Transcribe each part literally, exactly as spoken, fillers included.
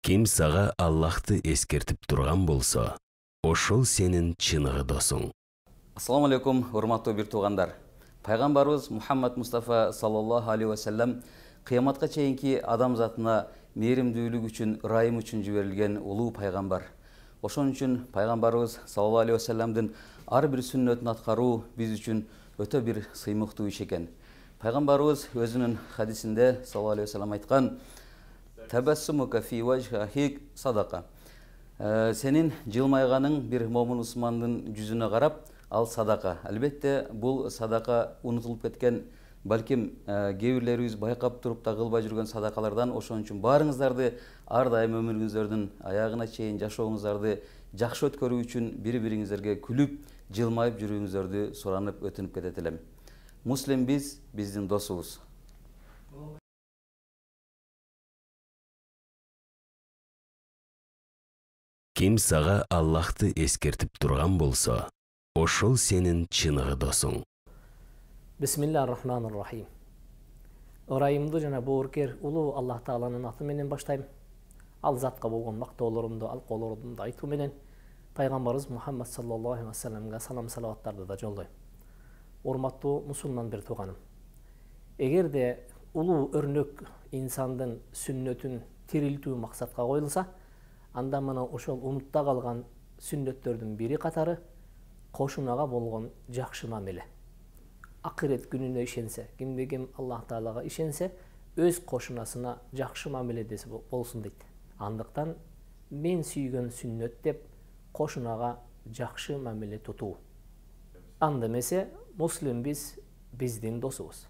Ким сага Аллахты эскертип турган болсо, ошол сенин чыныгы досуң. Ассаламу алейкум, урматтуу бир туугандар. Пайгамбарыбыз Мухаммад Мустафа саллаллаху алейхи ва саллям кыяматка чейинки адам затына мээримдүүлүк үчүн, ырайым үчүн жиберилген улуу пайгамбар. Ошон үчүн пайгамбарыбыз саллаллаху алейхи ва саллямдын ар бир сүннөтүн аткаруу биз үчүн өтө бир сыймыктуу иш экен. Пайгамбарыбыз өзүнүн хадисинде саллаллаху алейхи ва саллям айткан: "Табассумука фи вajhik садака". Сенин жылмайганың бир момун мусулмандын жүзүнө карап, ал садака. Албетте, бул садака унутулуп кеткен, балким кээ бирлерибиз байкап туруп да кылбай жүргөн садакалардан. Ошон үчүн баарыңыздарды ар дайым өмүрүңүздөрдүн аягына чейин жашооңуздарды жакшы өткөрүү үчүн бири-бириңиздерге күлүп, жылмайып жүрүүңүздөрдү суранып өтүнүп кетет элем. Муслим биз, биздин досубуз. Ким сага Аллахты эскертип турган болсо, ошол сенин чыныгы досуң. Бисмиллахир-рахманир-рахим. Ырайымды жана боорукер улуу Аллах Тааланын аты менен баштайм. Ал затка болгон мактоолорумду, алкоолорумду айтуу менен пайгамбарыбыз Мухаммад саллаллаху алейхи ва салламга салам салаваттарды да жолдойм. Урматтуу мусулман бир тууганым. Эгерде улуу өрнөк инсандын сүннөтүн тирилтүү максатка коюлса, анда мына ошол умутта калган сүннөттөрдүн бири катары кошунага болгон жакшы мамиле. Акырет күнүнө ишенсе, кимде ким Аллах Таалага ишенсе, өз кошунасына жакшы мамиледеси болсун дейт. Андыктан мен сүйгөн сүннөт деп кошунага жакшы мамиле тутуу. Анда эмесе муслим биз, биздин досубуз.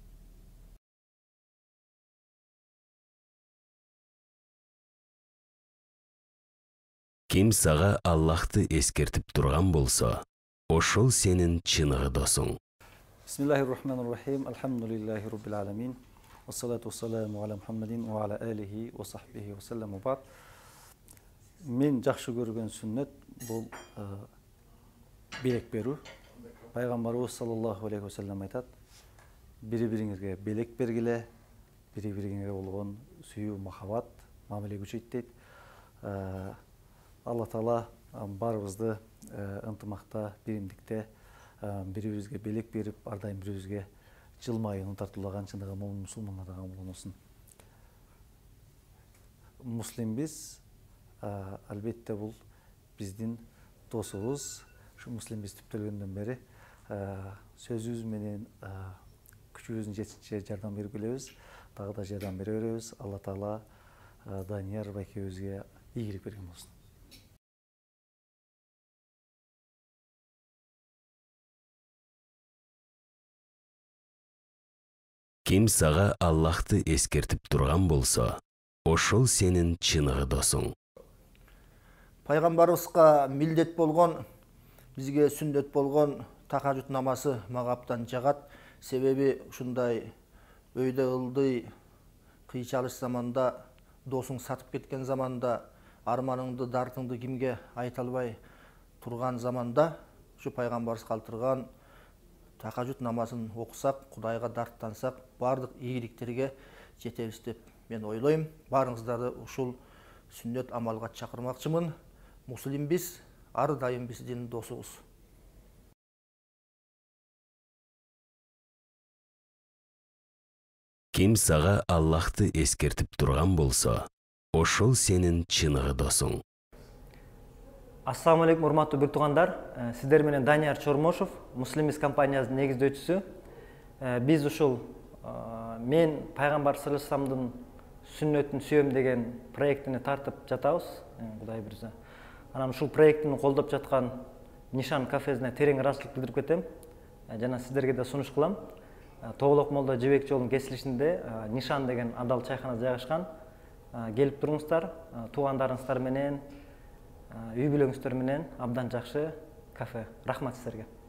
Ким сага Аллахты эскертип турган болсо, ошол сенин чыныгы досуң. Бисмиллахир-рахманир-рахим. Алхамдулиллахи раббил аламин. Вассалату вассаламу аля Мухаммадин ва аля алихи ва сахбихи ва салламу бад. Мен жакшы көргөн сүннөт бул белек берүү. Пайгамбарыбыз саллаллаху алейхи ва саллям айтат: бири-бириңизге белек бергиле, бири-бириңизге болгон сүйүү, махаббат, мамиле күчөйт дейт. Алла Таала барыбызды ынтымакта, биримдикте бири-бирибизге белек берип, ар дайым бири-бирибизге жылмайууну тартуулаган чындыгы момун мусулмандардан болсун. Муслим биз, албетте бул биздин досубуз. Ушу муслим биз түптөлгөндөн бери сөзүбүз менен күчүбүздүн жетишинче жардам берип келебиз. Дагы да жардам бере беребиз. Алла Таала Данияр байкебизге ийгилик берген болсун. Ким сага Аллахты эскертип турган болсо, ошол сенин чыныгы досуң. Пайгамбарыбызга милдет болгон, бизге сүннөт болгон тахажжуд намазы мага абдан жагат. Себеби ушундай өйдө ылдый кыйчалыш заманда, досуң сатып кеткен заманда, арманыңды, дартыңды кимге айта албай турган заманда, ушу пайгамбарыбыз калтырган тахажжуд намазын окусак, Кудайга дарттансак, бардык ийгиликтерге жетебиз деп мен ойлойм. Баарыңыздарды ушул сүннөт амалга чакырмакчымын. Муслим биз, ар дайым биздин досубуз. Ким сага Аллахты эскертип турган болсо, ошол сенин чыныгы досуң. Ассаламу алейкум, урматтуу бир туугандар. Сиздер менен Данияр Чормошов, Муслим биз компаниясынын негиздөөчүсү. Биз ушул мен пайгамбар саллаллаху алейхи ва салламдын сүннөтүн сүйөм деген проектини тартып жатабыз. Кудай буйрса. Анан ушул проектини колдоп жаткан Нишан кафесине терең ыраазычылык билдирип кетем. Жана сиздерге да сунуш кылам. Тоголок молдо жибек жолунун кесилишинде Нишан деген адал чайкана жайгашкан. Келип туруңуздар, туугандарыңыздар менен, үй бүлөңүздөр менен абдан жакшы кафе. Рахмат сиздерге.